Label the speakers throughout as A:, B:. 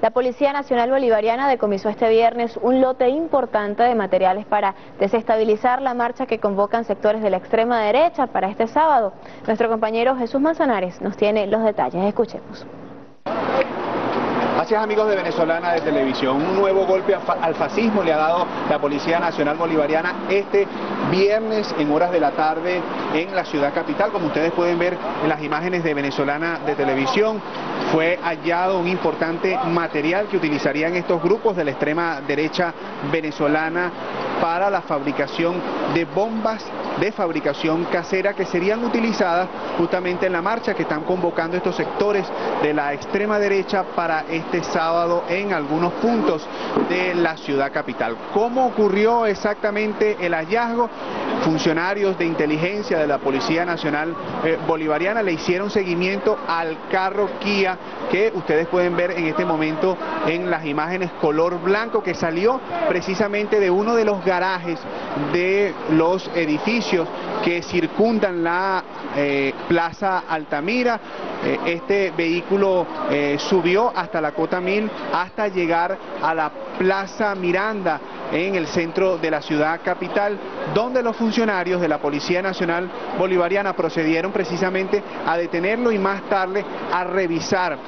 A: La Policía Nacional Bolivariana decomisó este viernes un lote importante de materiales para desestabilizar la marcha que convocan sectores de la extrema derecha para este sábado. Nuestro compañero Jesús Manzanares nos tiene los detalles. Escuchemos.
B: Gracias, amigos de Venezolana de Televisión. Un nuevo golpe al fascismo le ha dado la Policía Nacional Bolivariana este viernes en horas de la tarde en la ciudad capital. Como ustedes pueden ver en las imágenes de Venezolana de Televisión, fue hallado un importante material que utilizarían estos grupos de la extrema derecha venezolana para la fabricación de bombas de fabricación casera que serían utilizadas justamente en la marcha que están convocando estos sectores de la extrema derecha para este sábado en algunos puntos de la ciudad capital. ¿Cómo ocurrió exactamente el hallazgo? Funcionarios de inteligencia de la Policía Nacional Bolivariana le hicieron seguimiento al carro Kia que ustedes pueden ver en este momento en las imágenes color blanco, que salió precisamente de uno de los garajes de los edificios que circundan la Plaza Altamira. Este vehículo subió hasta la Cota 1000 hasta llegar a la Plaza Miranda en el centro de la ciudad capital, donde los funcionarios de la Policía Nacional Bolivariana procedieron precisamente a detenerlo y más tarde a revisar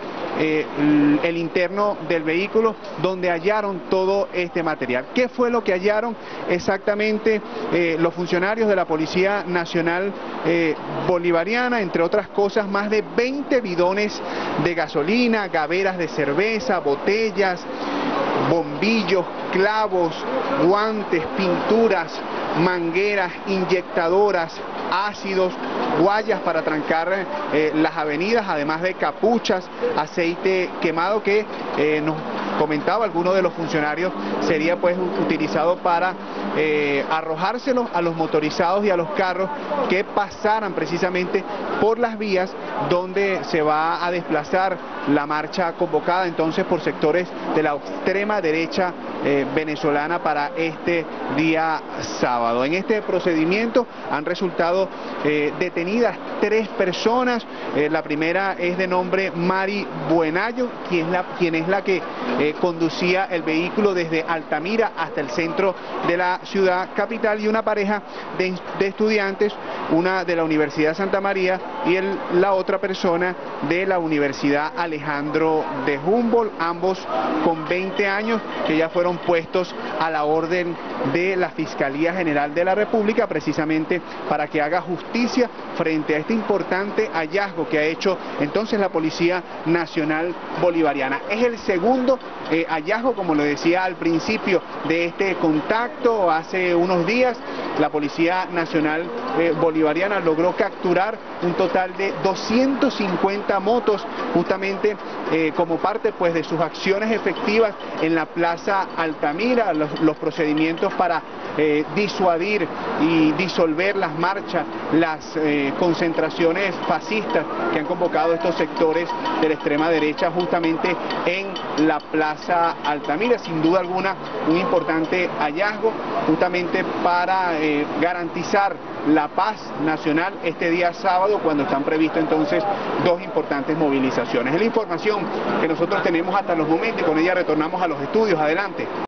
B: el interno del vehículo, donde hallaron todo este material. ¿Qué fue lo que hallaron exactamente los funcionarios de la Policía Nacional Bolivariana? Entre otras cosas, más de 20 bidones de gasolina, gaveras de cerveza, botellas, bombillos, clavos, guantes, pinturas, mangueras, inyectadoras, ácidos, guayas para trancar las avenidas, además de capuchas, aceite quemado que nos comentaba alguno de los funcionarios sería pues utilizado para arrojárselos a los motorizados y a los carros que pasaran precisamente por las vías donde se va a desplazar la marcha convocada entonces por sectores de la extrema derecha venezolana para este día sábado. En este procedimiento han resultado detenidas 3 personas. La primera es de nombre Mari Buenayo, quien es la que conducía el vehículo desde Altamira hasta el centro de la ciudad capital, y una pareja de estudiantes, una de la Universidad Santa María y la otra persona de la Universidad Alejandro de Humboldt, ambos con 20 años, que ya fueron puestos a la orden de la Fiscalía General de la República precisamente para que haga justicia frente a este importante hallazgo que ha hecho entonces la Policía Nacional Bolivariana. Es el segundo hallazgo, como lo decía al principio de este contacto. Hace unos días la Policía Nacional Bolivariana logró capturar un total de 250 motos justamente como parte pues de sus acciones efectivas en la Plaza Altamira, los procedimientos para disuadir y disolver las marchas, las concentraciones fascistas que han convocado estos sectores de la extrema derecha justamente en la Plaza Altamira. Sin duda alguna un importante hallazgo justamente para garantizar la paz nacional este día sábado, cuando están previstas entonces 2 importantes movilizaciones. Es la información que nosotros tenemos hasta los momentos y con ella retornamos a los estudios. Adelante.